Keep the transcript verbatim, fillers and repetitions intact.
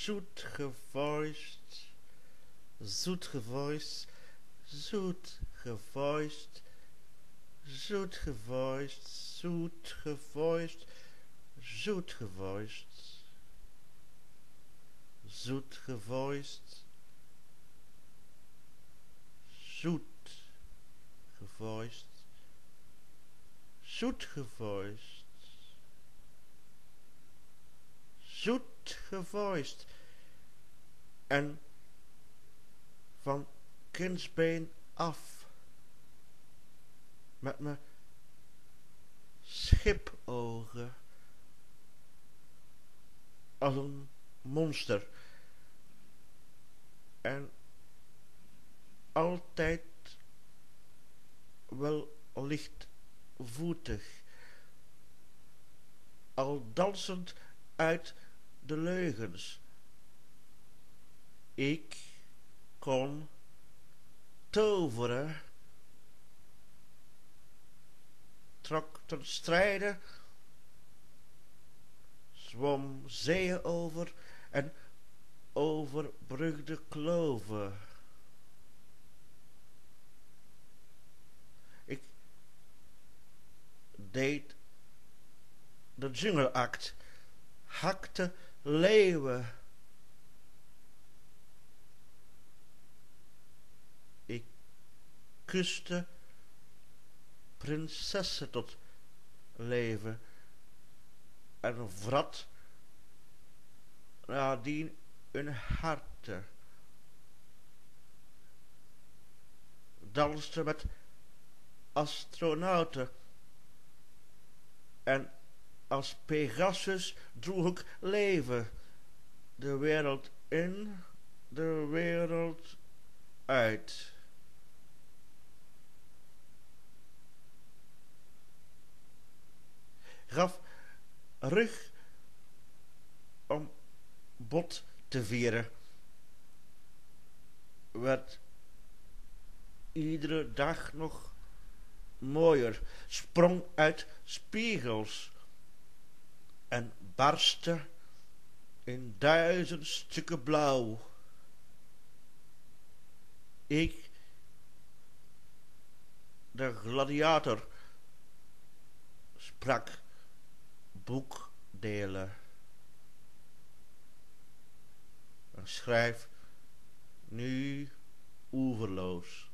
zoet gevoiced, zoet gevoiced, zoet gevoiced, zoet gevoiced, zoet gevoiced, zoet gevoiced, zoet gevoiced, zoet gevoiced, zoet gevoiced, zoet gevoiced. En van kindsbeen af met me schipogen als een monster en altijd wel lichtvoetig, al dansend uit de leugens. Ik kon toveren, trok ten strijde, zwom zeeën over en overbrugde kloven. Ik deed de jungleact, hakte leeuwen. Ik kuste prinsessen tot leven en vrat nadien hun harten, danste met astronauten en als Pegasus droeg ik leven, de wereld in, de wereld uit. Gaf rug om bot te vieren, werd iedere dag nog mooier, sprong uit spiegels en barstte in duizend stukken blauw. Ik, de gladiator, sprak boekdelen en schrijf nu oeverloos.